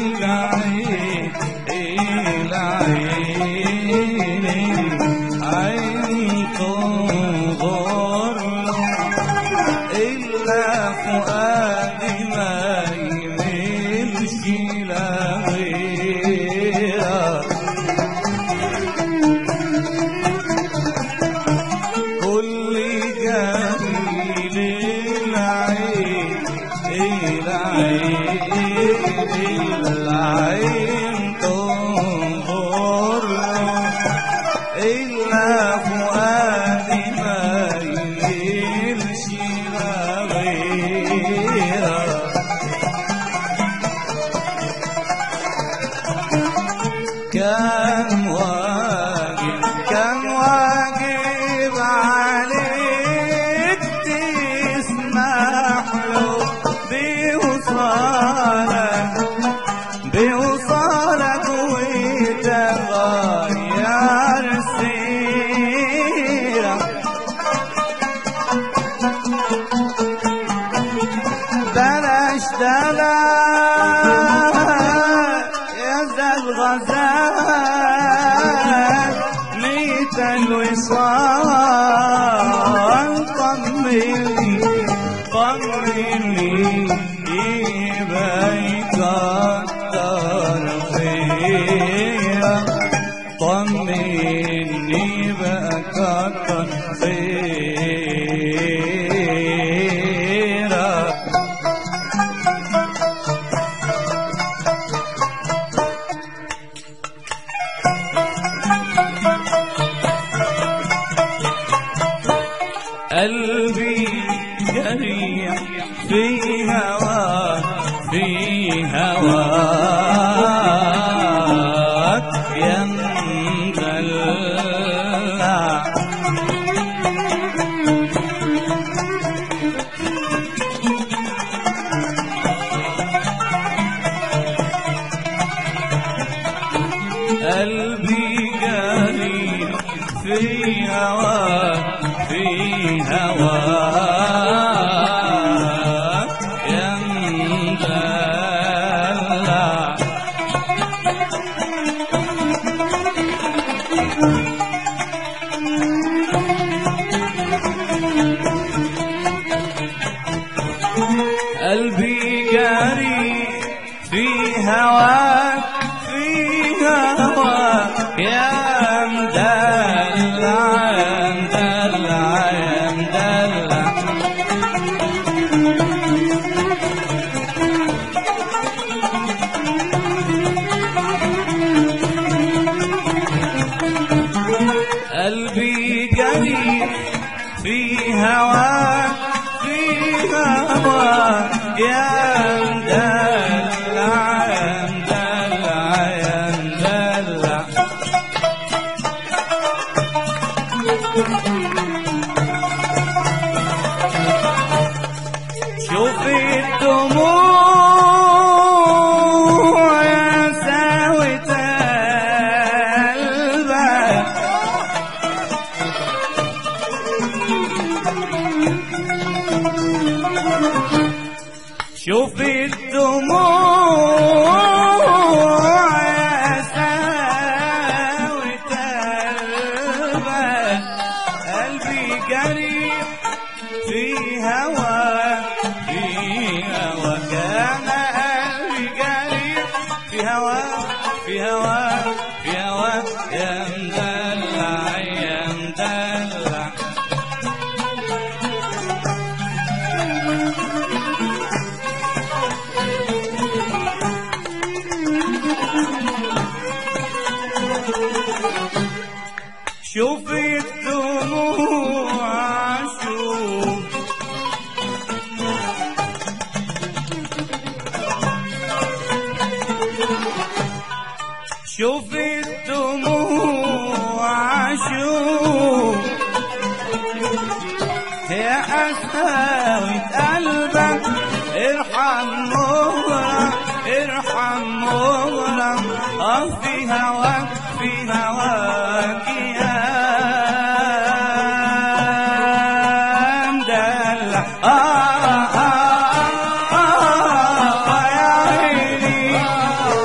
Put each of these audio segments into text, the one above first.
الغزال ميت الوصال طمني طمني يبيك الترفيه طمني بك الترفيه قلبي جريح في هواك في هواك يا مدلع قلبي جريح في هواك في هواك يا مدلع قلبي جاري في هواك في هواك يا مدلع قلبي جريح في هواك في هواك يا مدلع يا مدلع شوف الدموع يا ساوت قلبك شوف الدموع يا ساوت قلبك قلبي جريح في هواك في هواك انا قلبي جريح في هواك في هواك في هواك يا مدلع يا مدلع شوف الدموع شوف الدموع شوف يا قساوة قلبك ارحم مغرم ارحم مغرم في هواك في هواك يا مدلع يا عيني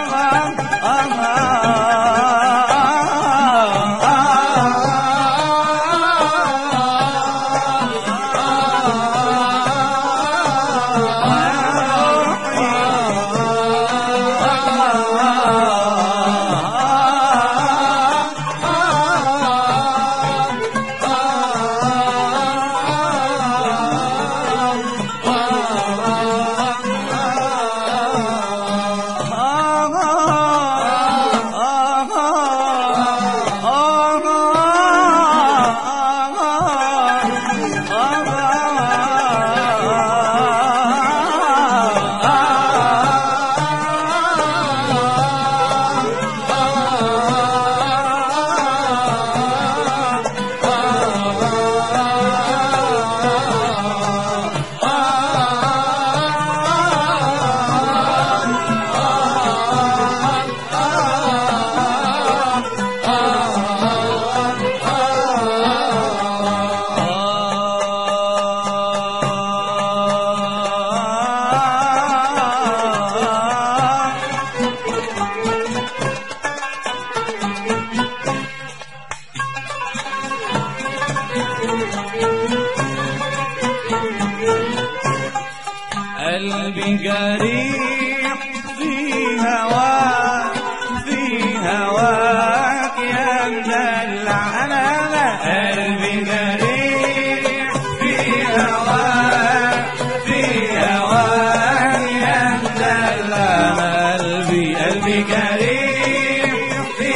قلبي جريح في هواك في هواك يا مدلع انا قلبي جريح في هواك في هواك يا مدلع قلبي جريح في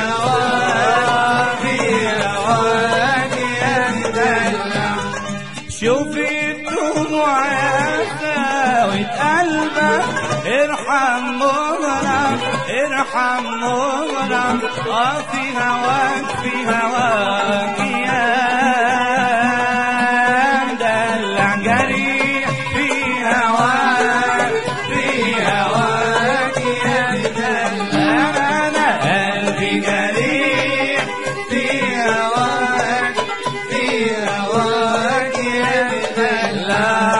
هواك يا مدلع شوفي الدموع قلبك ارحم مغرم ارحم مغرم في هواك في هواك يا مدلع جريح في هواك يا مدلع انا قلبي جريح في هواك يا مدلع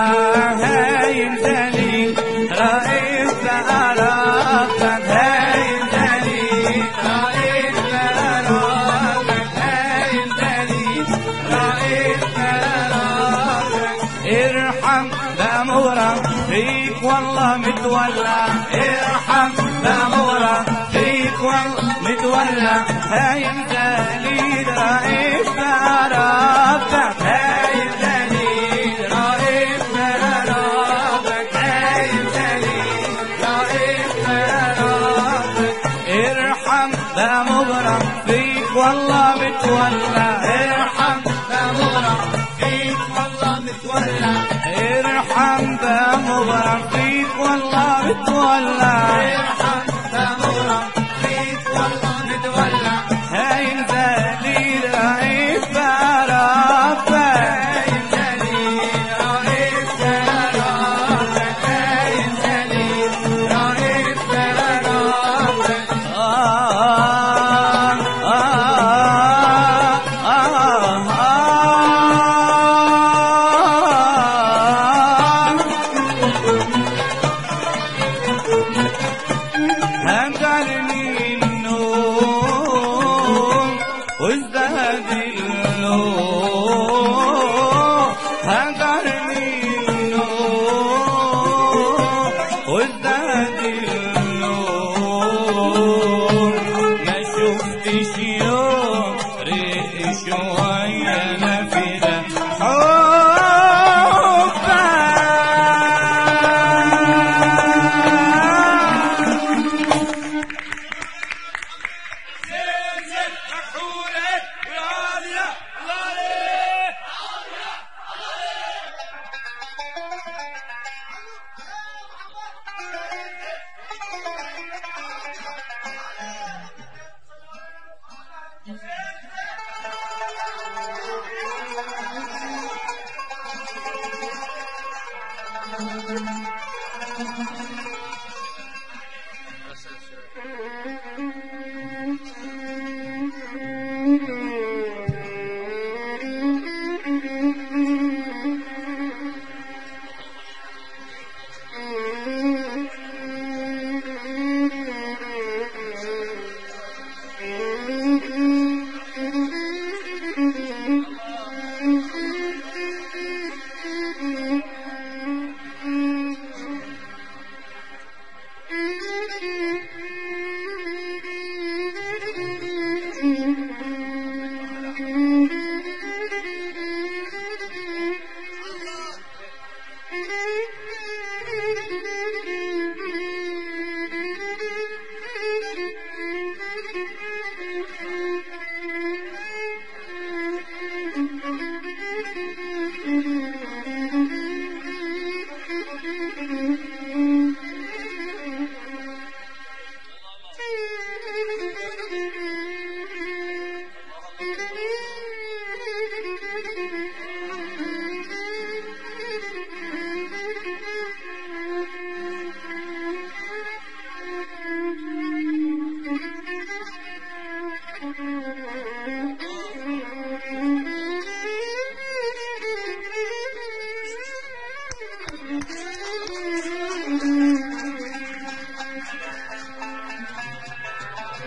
ارحم بأمورك فيك والله متولع ارحم بأمورك فيك والله متولع هاي دليل رئيس عرفتك هاي دليل رئيس عرفتك هاي دليل رئيس عرفتك ارحم بأمورك فيك والله متولع ارحم بأمورك فيك والله متولع ارحم بأمورك فيك والله متولع ارحم بأمورك فيك والله متولع هاي دليل رئيس عرفتك هاي دليل رئيس عرفتك هاي دليل رئيس عرفتك هجرني النوم وازداد اللوم هجرني النوم وازداد اللوم ما شفتش يوم ريق شوية نافذة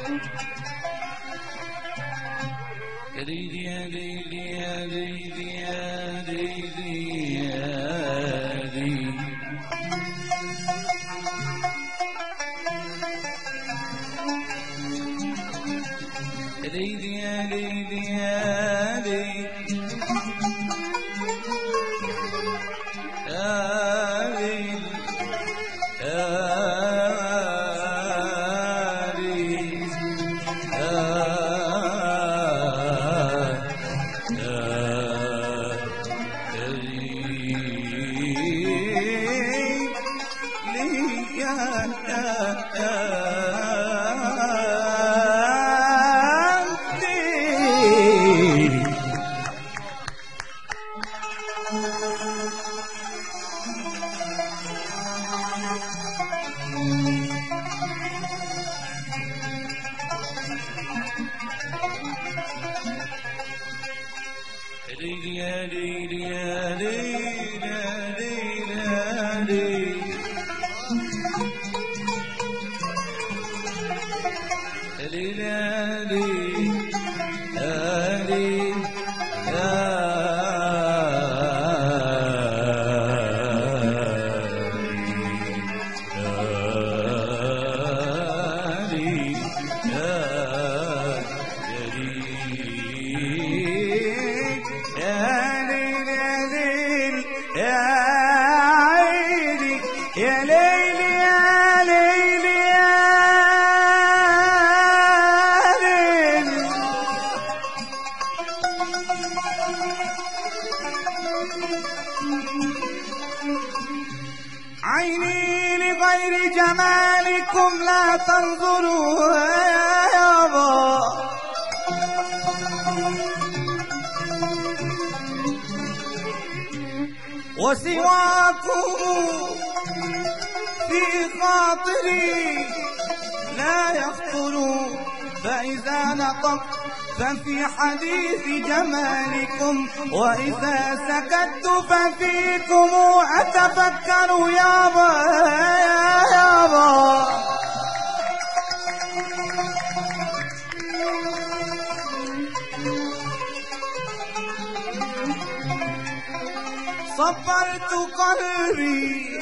يا ليلي يا ليلي يا ليلي يا ليلي يا ليلي ليلي يا ليلي يا ليلي يا ليلي عيني لغير جمالكم لا تنظروا يا يابا وسواكم في خاطري لا يخطر فإذا نطقت ففي حديث جمالكم وإذا سكت ففيكم أتفكر يابا يا يابا صبرت قلبي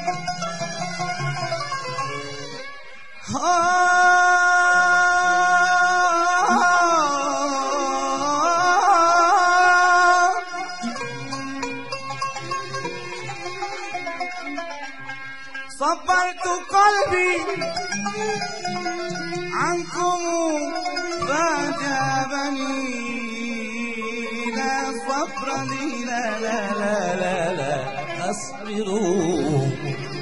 صبرت قلبي عنكم فاجابني لا صبر لي لا لا لا لا لا أصبروا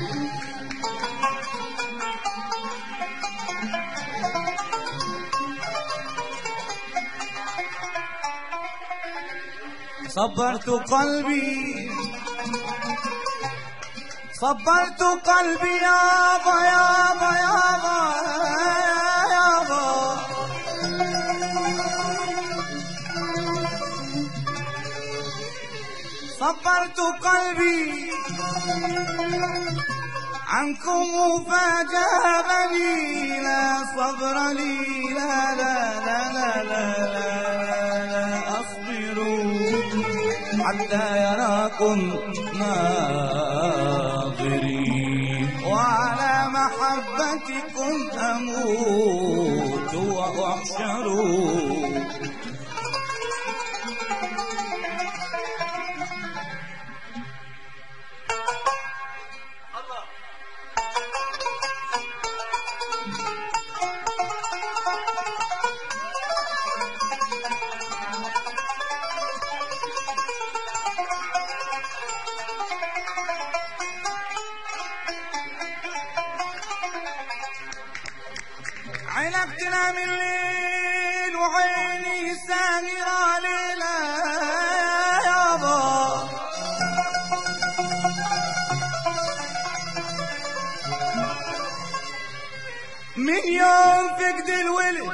صبرت قلبي صبرت قلبي يابا يابا يابا يابا صبرت قلبي عنكم فاجابني لا صبر لي لا لا لا لا لا لا أصبروا حتى يراكم ناظري وعلى محبتكم أموت وأحشر عينك تنام الليل وعيني ساهرة ليلة يابا من يوم فقد الولد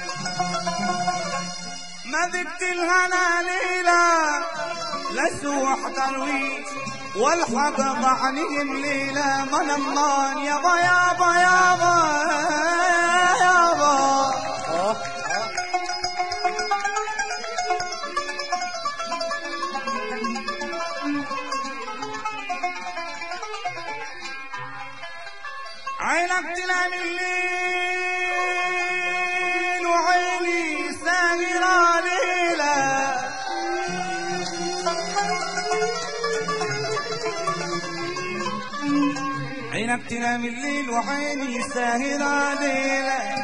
ما ذقت الهنا ليلة لسوح ترويج والحق ضعنهم ليلة من الله يابا يابا يابا يابا زينب تنام الليل وعيني ساهرة ليلة،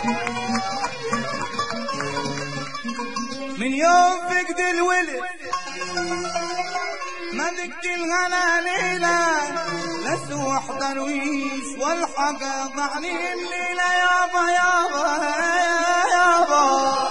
من يوم فقد الولد ما ذقت الغلا ليلة، لسوح درويش والحق ضعني الليلة يابا يابا يابا.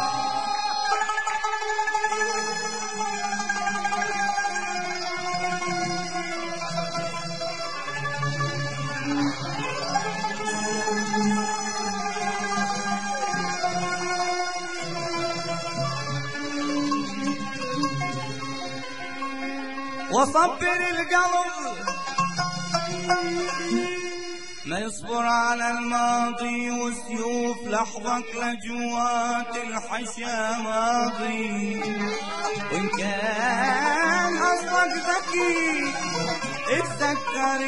وصبر القلب ما يصبر على الماضي، وسيوف لحظك لجوات الحشا ماضي، وإن كان أصلك ذكي اتذكر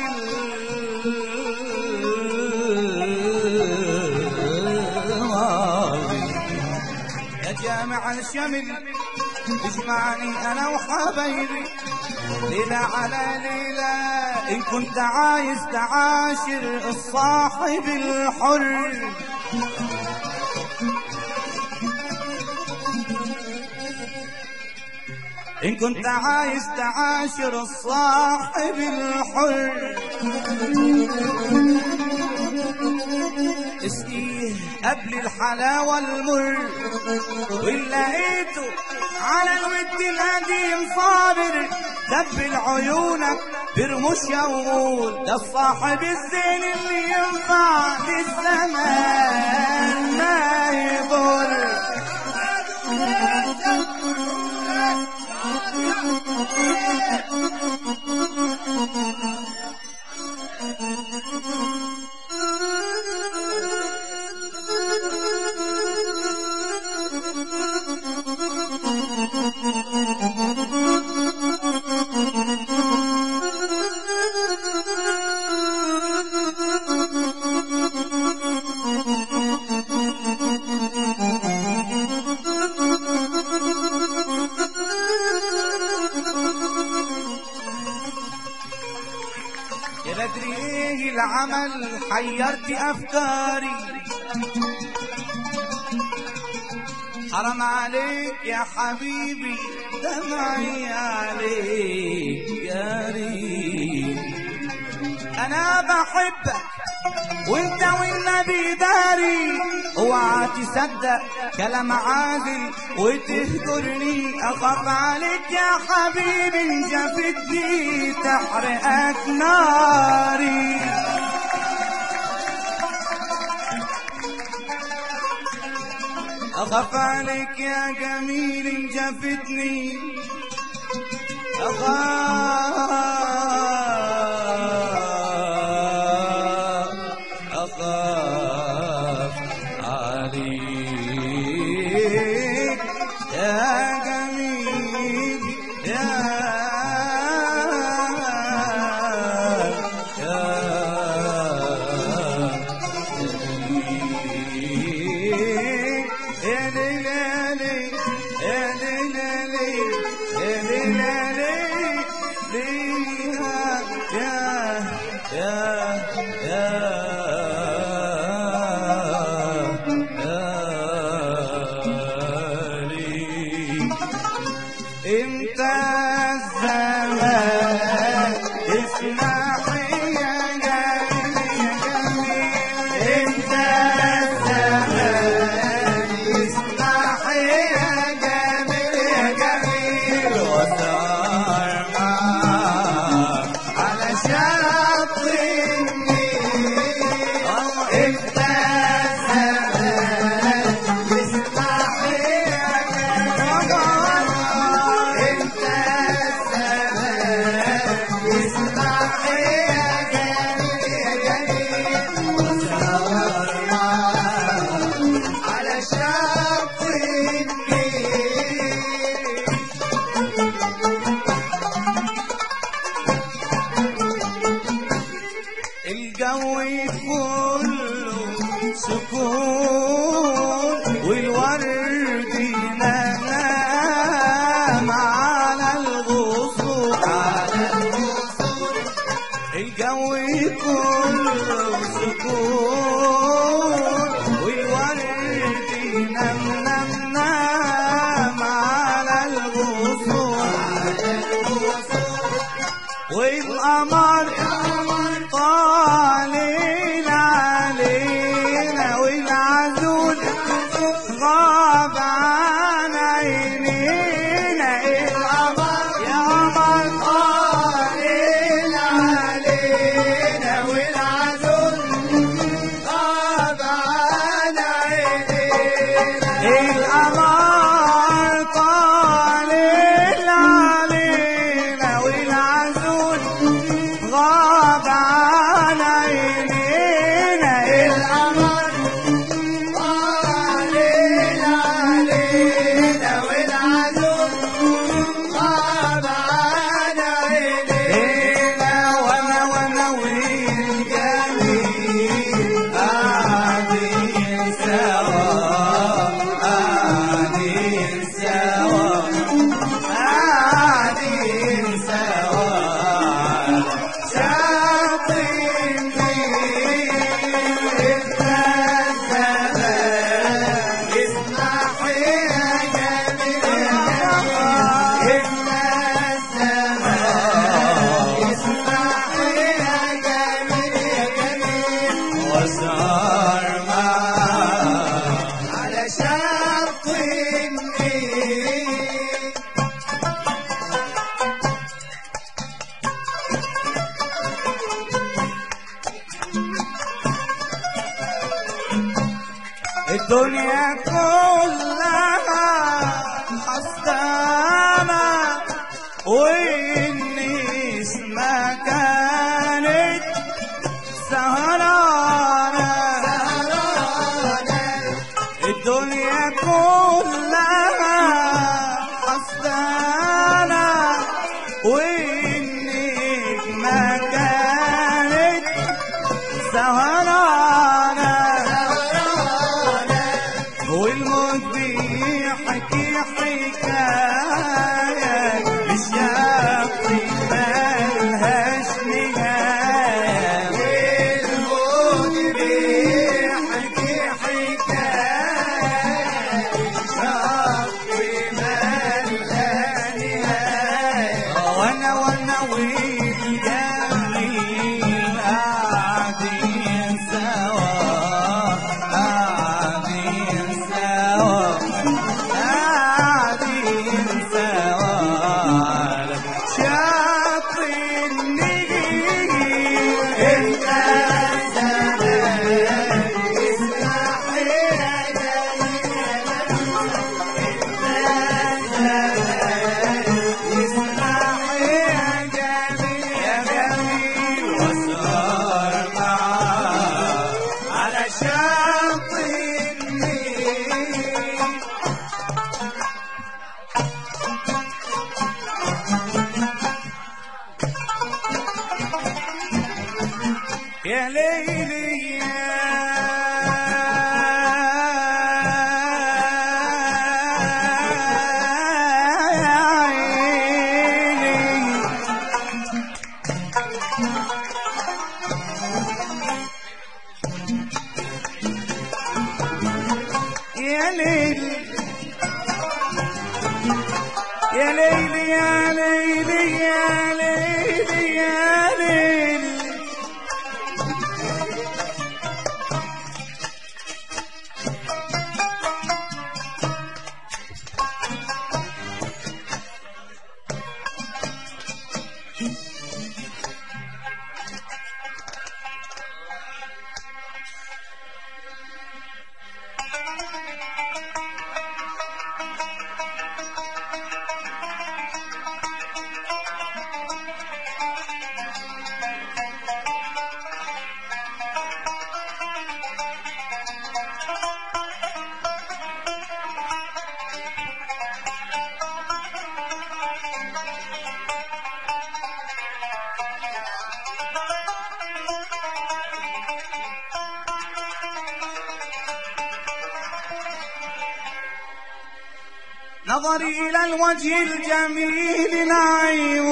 الماضي. يا جامع الشمل اجمعني أنا وحبايبي ليلة على ليلة، إن كنت عايز تعاشر الصاحب الحر، إن كنت عايز تعاشر الصاحب الحر، اسقيه قبل الحلاوة المر، وإن لقيته على الود القديم صابر دبل عيونك برمش وقول ده الصاحب الزين اللي ينفع للزمان ما يضر. يا بدري ايه العمل حيرت افكاري، حرام عليك يا حبيبي دمعي عليك يا ريت، انا بحبك وانت والنبي داري، اوعى تصدق كلام عادل وتهجرني، اخاف عليك يا حبيبي جفتي تحرقك ناري. اخاف عليك يا جميل جفتني، أخاف عليك يا جميل يا انت الزمان اسمح يا جميل، انت الزمان اسمح يا جميل يا جميل، وصار معاك على شط النيل، انت الزمان اسمح يا الجو كله سكون والورد نغم على الغصون، الجو كله القمر طالع علينا والعسول غاب عن عينينا. القمر طالع علينا والعسول غاب عن عينينا. وانا والجميل قاعدين سوا قاعدين سوا قاعدين سوا شاطئ النيل. اسمع يا جميل اسمع يا جميل واسهر معاه على شاطئ النيل. الدنيا كلها حسانة والناس ما كانت سهرانة. الدنيا كلها حسانة والنجمة كانت سهرانة. والموت بيحكي حكاية للشاطئ مالهاش نهاية. والموت بيحكي حكاية للشاطئ مالهاش نهاية. وانا والجميل قاعدين سوا قاعدين سوا قاعدين سوا على شاطئ النيل. انت زمان اسمع يا جميل اسمع يا جميل واسهر معاه على شاطئ النيل. يا ليلي يا عيني. يا ليلي يا ليلي يا ليلي يا ليلي يا ليلي. نظري إلى الوجه الجميل نعيم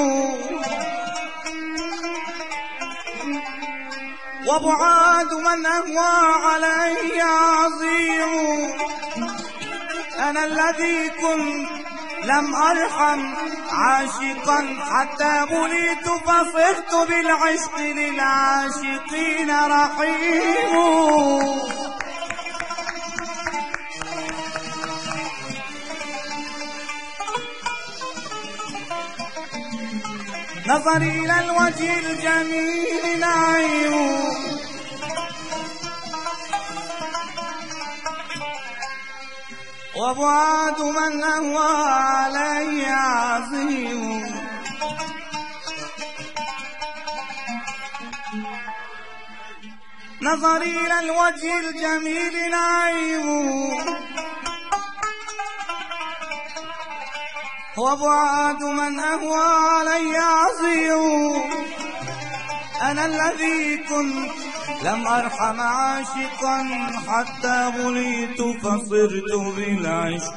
وبعاد من أهوى علي عظيم. أنا الذي كنت لم أرحم عاشقا حتى بليت فصرت بالعشق للعاشقين رحيم. نظري إلى الوجه الجميل نعيم وبعد من أهوى علي عظيم. نظري إلى الوجه الجميل نعيم، وبعد من أهوى علي عظيم. أنا الذي كنت لم أرحم عاشقا حتى بليت فصرت بالعشق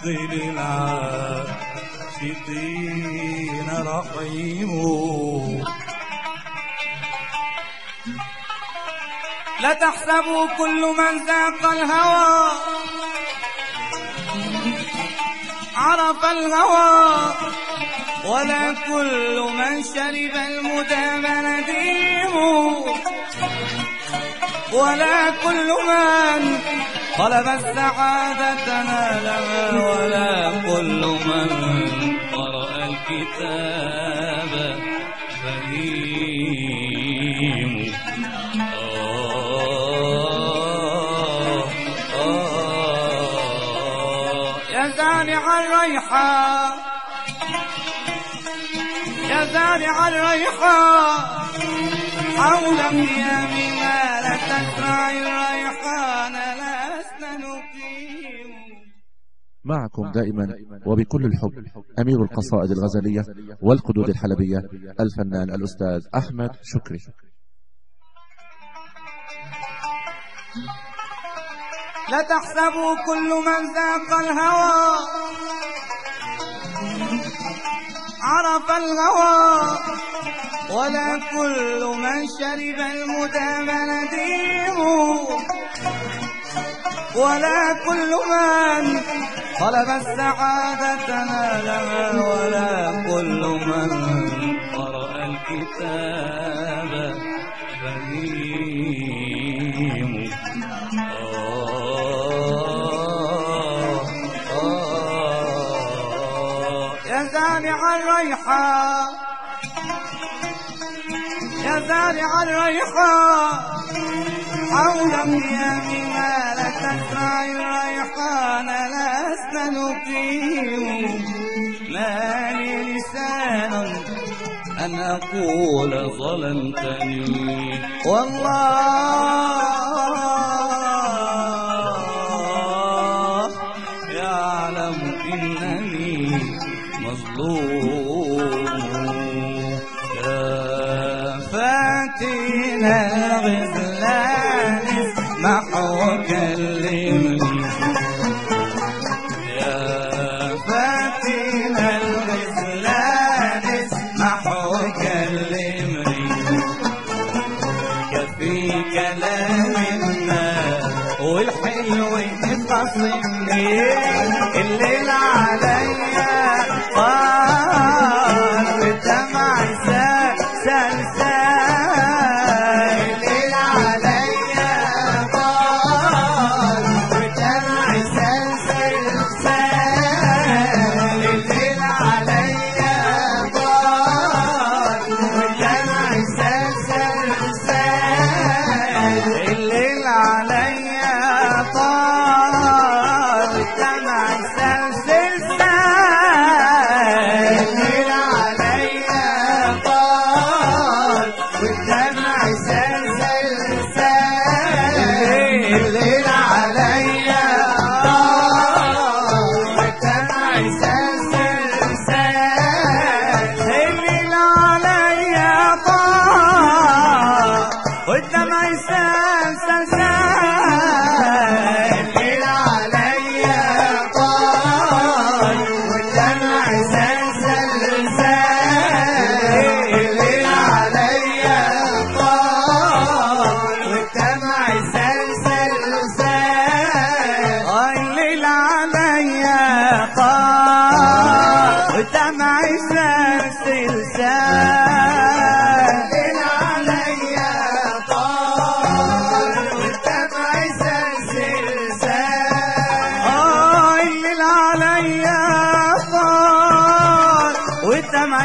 للعاشقين رحيم. لا تحسبوا كل من ذاق الهوى عرف الهوى، ولا كل من شرب المدام نديم، ولا كل من طلب السعادة نالها، ولا كل من قرأ الكتاب فهيم. يا زارع الريحان، يا زارع الريحان حول قيامنا لا تزرع الريحان لسنا نقيم. معكم دائما وبكل الحب أمير القصائد الغزلية والقدود الحلبية الفنان الأستاذ أحمد شكري. لا تحسبوا كل من ذاق الهوى عرف الهوى، ولا كل من شرب المدام نديم، ولا كل من طلب السعادة نالها، ولا كل من قرأ الكتاب فهيم. يا زارع الريحان، يا زارع الريحان حول قيامنا لا تزرع الريحان لسنا نقيم. ما لي لسان أن أقول ظلمتني، والله يعلم إنني مظلوم. يا فاتن الغزلان اسمح وكلمني، يا فاتن الغزلان اسمح وكلمني. كفي كلامنا والحلو تخصمني، الليل عليا طال والدمع سلسال، الليل عليا طال والدمع سلسال، الليل عليا طال والدمع سلسال، الليل عليا طال والدمع سلسال، الليل عليا طال والدمع سلسال، الليل عليا طال والدمع سلسال، الليل عليا طال والدمع سلسال، الليل عليا طال والدمع سلسال، الليل عليا طال والدمع سلسال، الليل عليا طال والدمع سلسال، الليل عليا طال والدمع سلسال، الليل عليا طال والدمع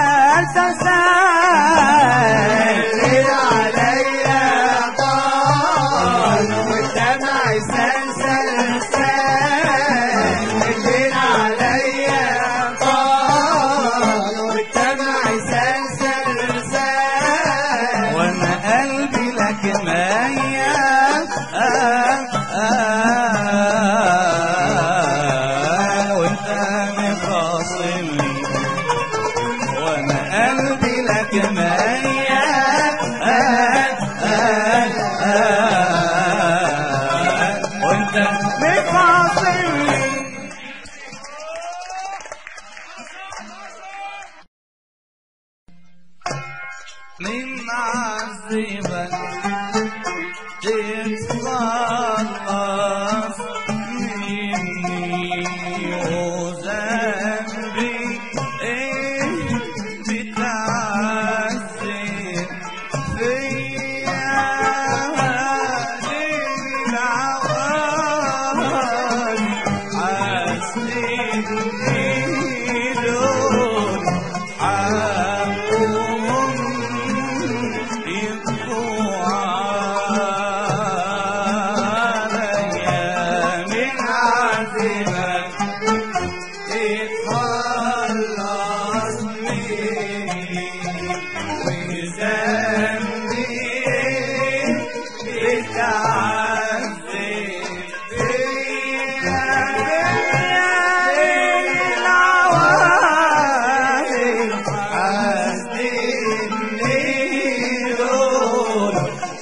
سلسال، الليل عليا طال والدمع سلسال، متعصبني من عذبك تتخلص مني وذنبي ايه بتعذب فيا للعوالي عسلني دول حقهم يبقوا عليا من عذبك تتخلص مني وذنبي بتعذب فيا للعوالي عذبني دول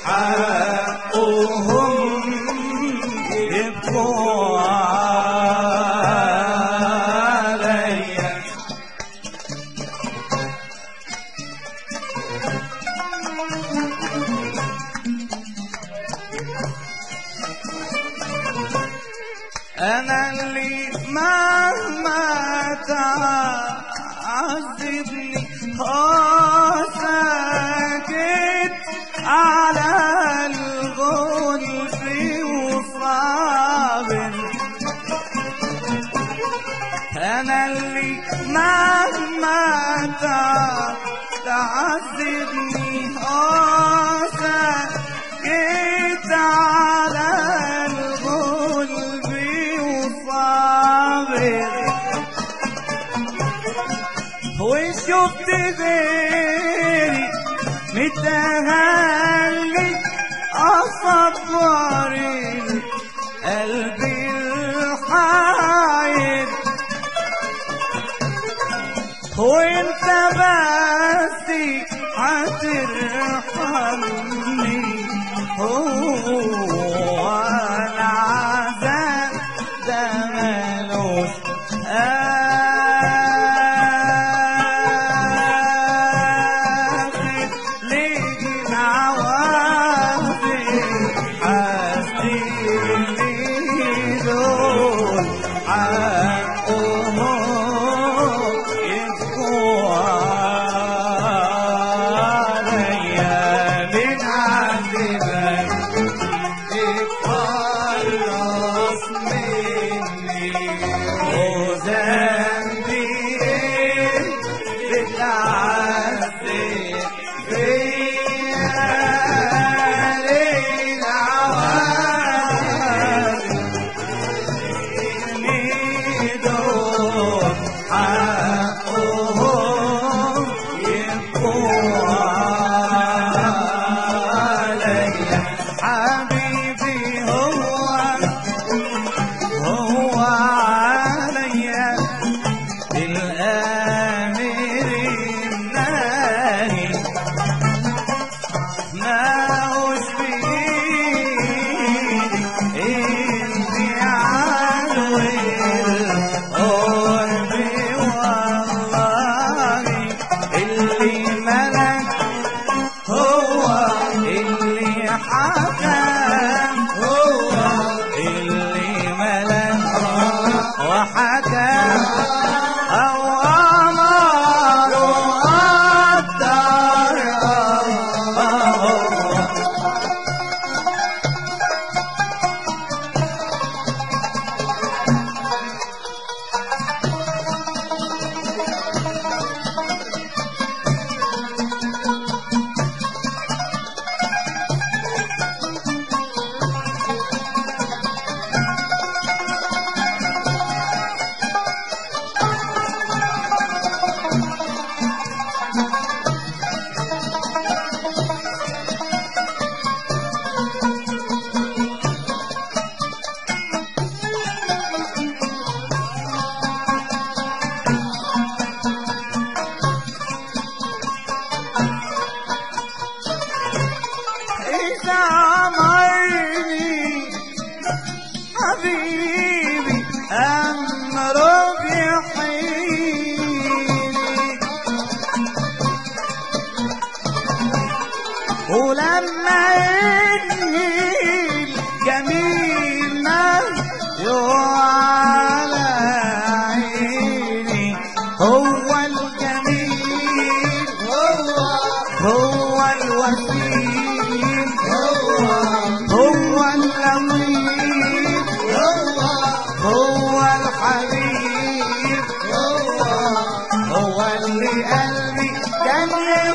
حقهم يبقوا عليا أنا اللي مهما تعذبني ساكت على الغلب وصابر أنا اللي مهما تعذبني ساكت على الغلب وصابر وشفت غيري متهلي أصبر القلب الحاير وانت بس هترحمني هو العذاب ده ملوش آخر ليه العوافر حاسدني دول حقهم يبقوا عليا من عذبك تتخلص مني وذنبي بتعذب فيا للعوالي دول حقهم يبقوا عليا حبيبي هو عليا الآمر الناهي ماهوش بإيدي انتي عدوي القرب والله اللي ملك هو اللي حكم هو اللي ملك وحكم أو أمر وقدر حبيبي أمره بيحييني، ولما ينهي الجميل مهجو على عيني، هو الجميل هو الوسيم هو اللطيف هو الحبيب هو اللي قلبي كان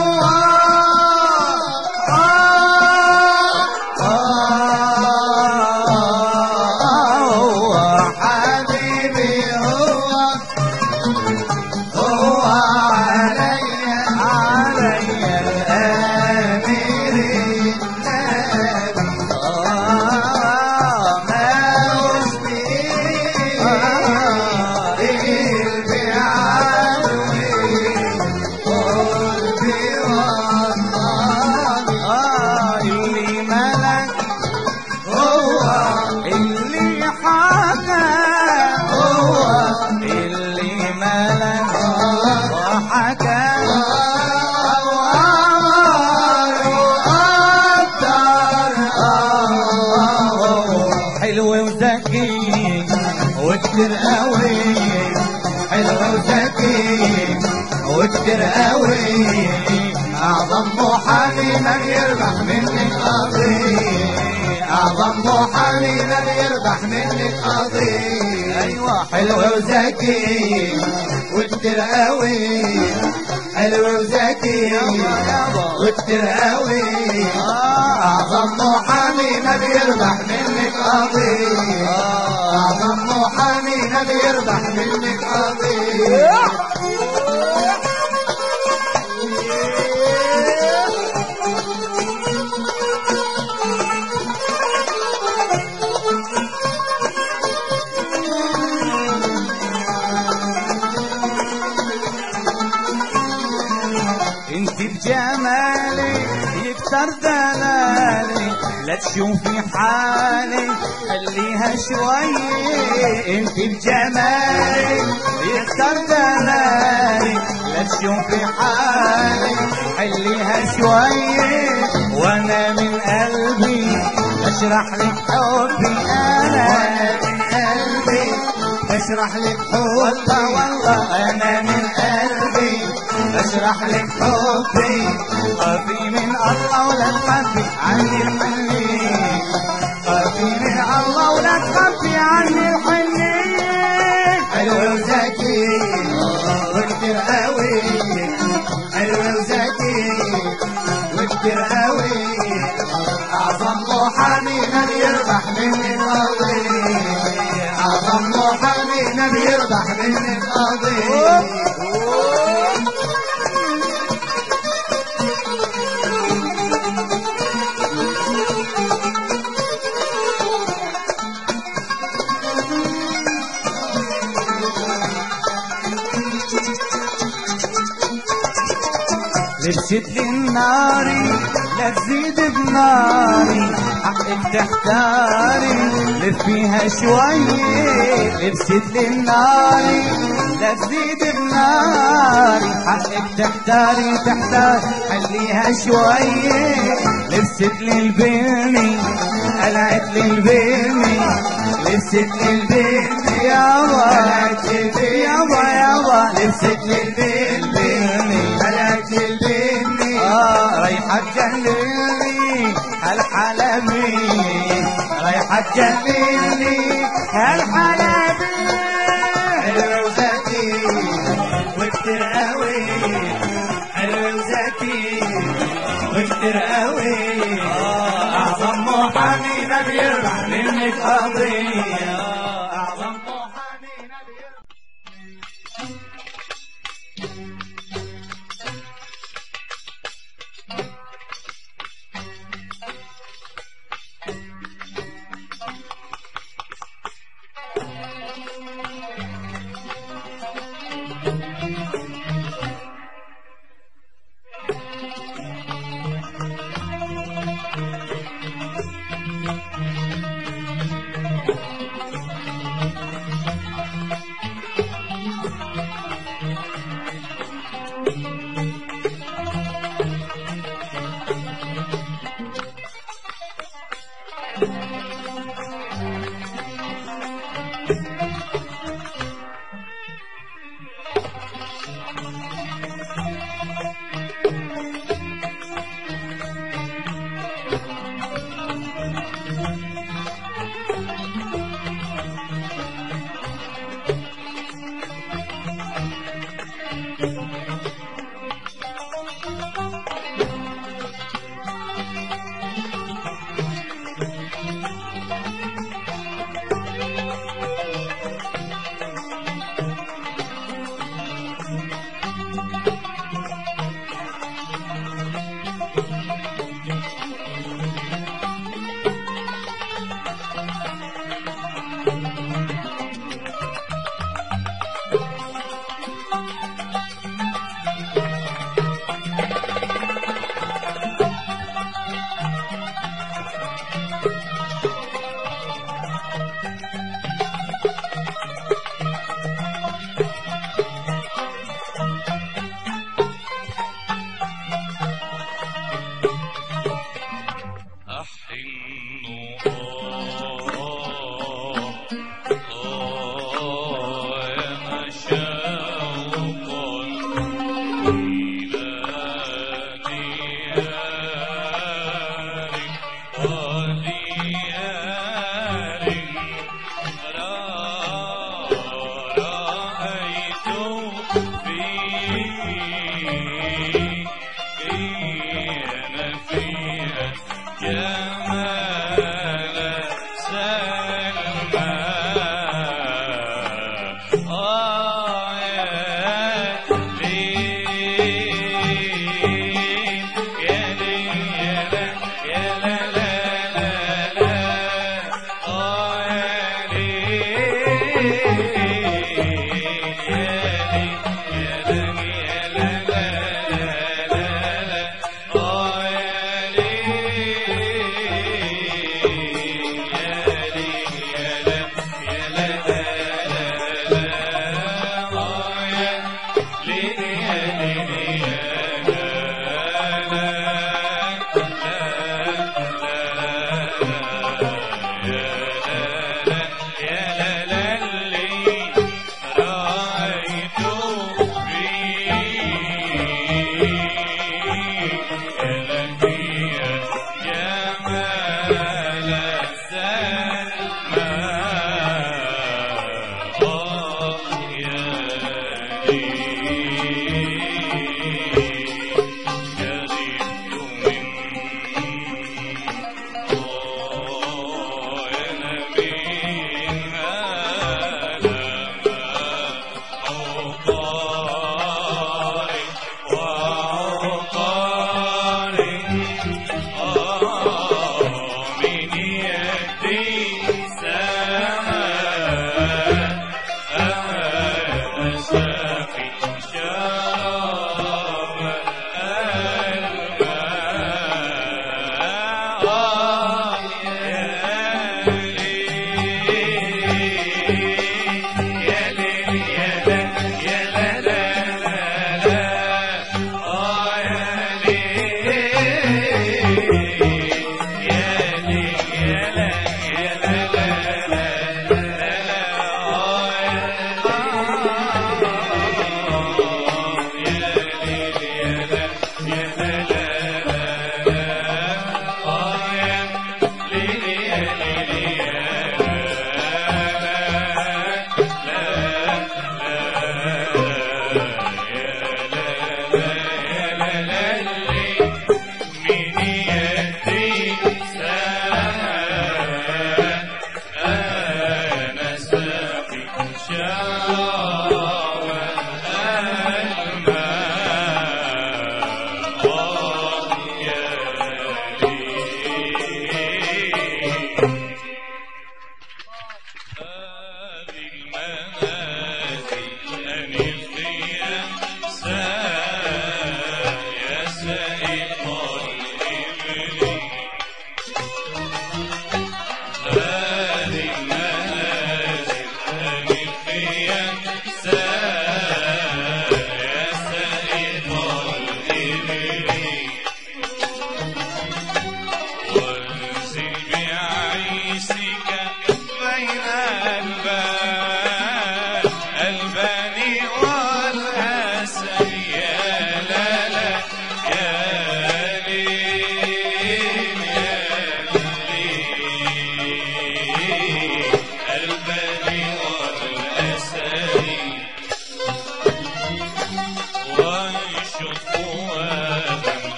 وكتر قوي، أعظم محامي من يربح منك قضية، أعظم محامي من يربح منك قضية. أيوة حلوة وذكية وكتر قوي، حلوة وذكية وكتر قوي، أعظم محامي من يربح منك قضية، أعظم محامي من يربح منك قضية. انت بجمالي يكتر دلالي، لا تشوفي حالي خليها شوية، انت بجمالي يكتر دلالي، لا تشوفي حالي خليها شوية، وانا من قلبي اشرح لك حبي، انا من قلبي اشرح لك حبي، والله انا من قلبي اشرح لك حبي، خافي من الله ولا تخافي عني الحنين، خافي من الله ولا تخافي عني الحنين. حلوة وذكية وكتر قوي، حلوة وذكية وكتر قوي، أعظم محامي من يربح منك قضية، أعظم محامي من يربح منك قضية. لبست لي الناري لا تزيد بناري، حقك تحتاري لفيها شوية، لبست لي الناري لا تزيد بناري، حقك تحتاري خليها شوية، لبست لي البني قلعت لي البني، لبست لي البني يابا قلعت لي البني يابا لبست لي البني قلعت لي البني، رايحة تجنني هالحلبي، رايحة تجنني هالحلبي. حلوة وذكية وكتر قوي، حلوة وذكية وكتر قوي، أعظم محامي ما بيربح منك قضية، أعظم محامي ما بيربح.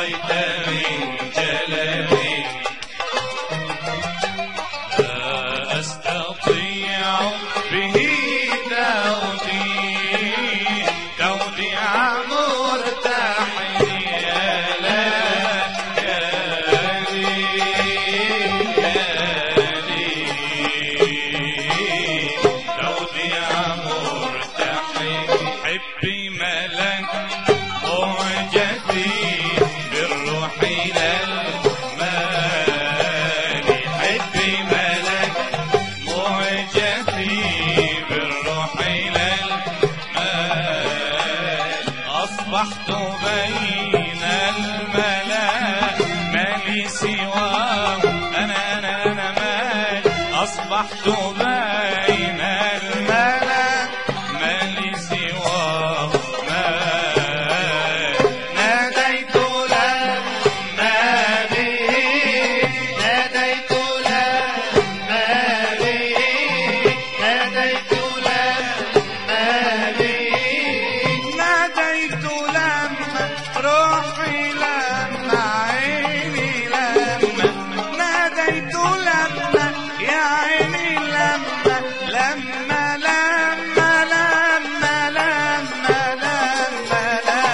أعطيت من جلالي لا أستطيع به توديع مرتحل يا توديع مرتحل حبي ملك معجتي بالروح إلى المال حبي ملك معجتي بالروح إلى المال أصبحت بين الملا ما لي سواه أنا مال أصبحت بين الملا ما لي سواه مال ناديت لما به ناديت لما به ناديت لما به ناديت لما روحي لما عيني لما ناديت لما يا عيني لما لما لما لما لما لما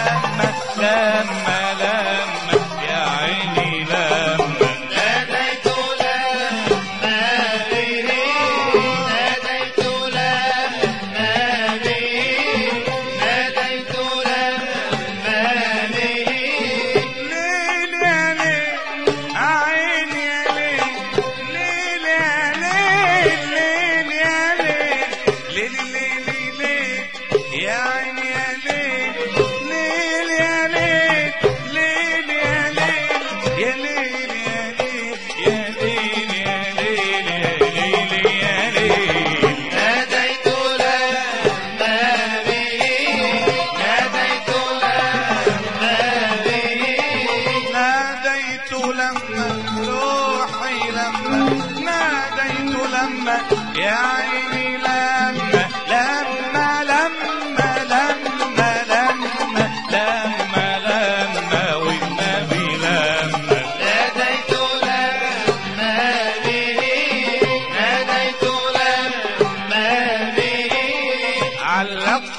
لما يا عيني لما ناديت لما به ناديت لما به ناديت لما به ليل يا ليل عيني يا ليل ليل يا ليل ليل يا ليل ليل ليل يا عيني يا ليل ليل يا ليل ليل يا ليل يا ليل يا ليل يا ليل يا ليل ناديت لما به ناديت لما به ناديت لما روحي لما ناديت لما يا عيني لما لما لما لما لما لما والنبي لما ناديت لما به ناديت لما به علقت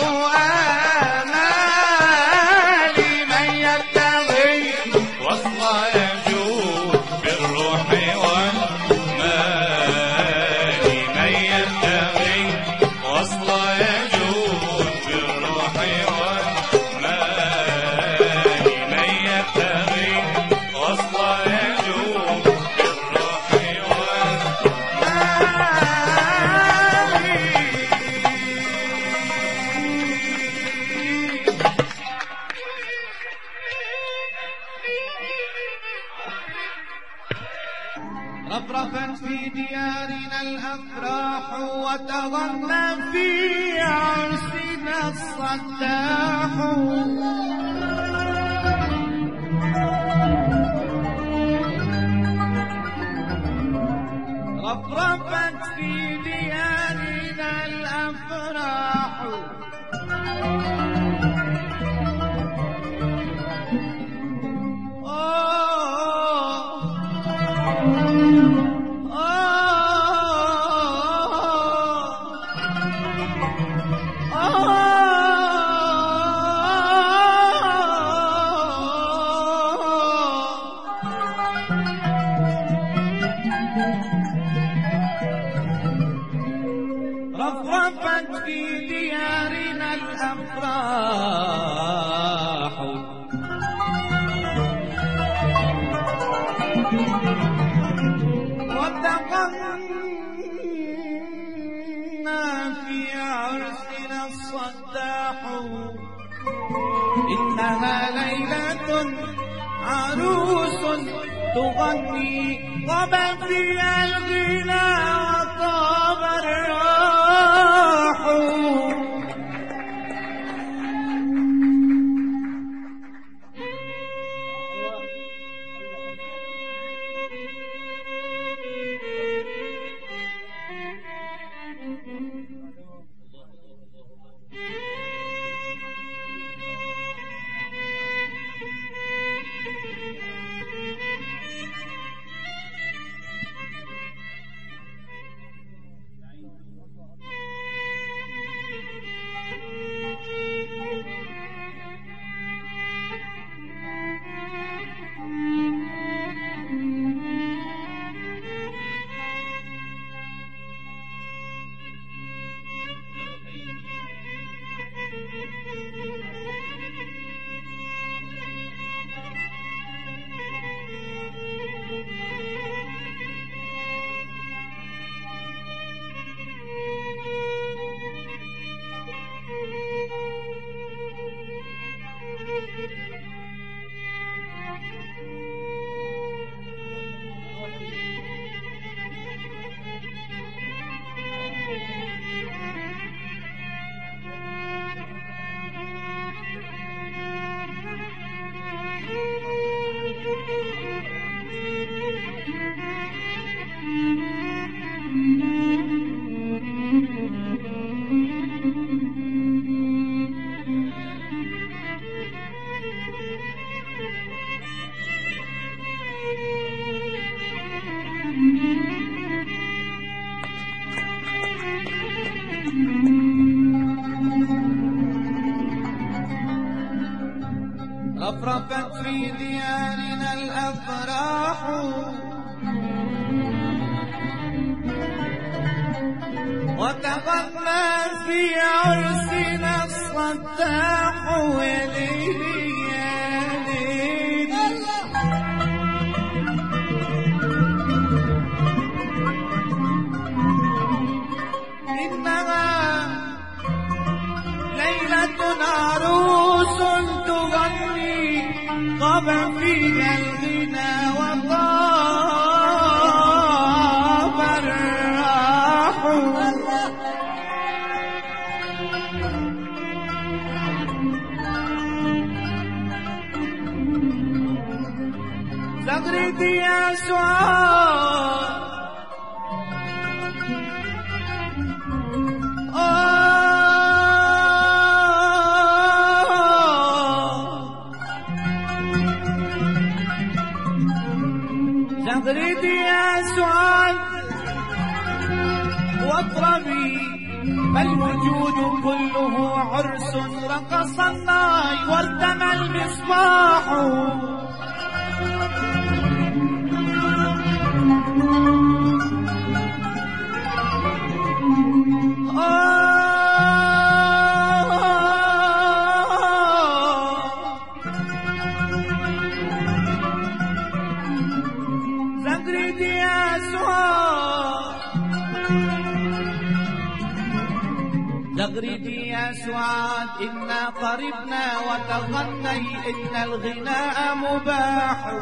آمالي من يبتغي وصل يجود بالروح والمال من يبتغي وصل يجود بالروح والمال من يبتغي وصل يجود بالروح رفرفت في ديارنا الأفراح وتغنى في عرسنا الصداح رفرفت في ديارنا الأفراح رفرفت في ديارنا الأفراح وتغنى في عرسنا الصداح إنها ليلة عروس تغني وما فيها الغنى وطاب الراح ديارنا الأفراح وتغنى في عرسنا الصداح يا ليلي يا ليلي إنها ليلة عروس تغني طاب فيها الغنى وطاب الراح زغردي يا سعاد زغردي يا سعاد واطربي فالوجود كله عرس رقص الناي وارتمى المصباح زغردي يا سعاد زغردي يا سعاد إنا قربنا وتغني إن الغناء مباح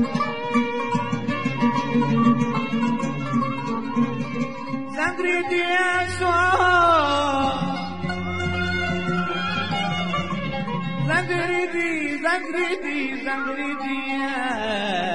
زغردي يا سعاد زغردي زغردي زغردي يا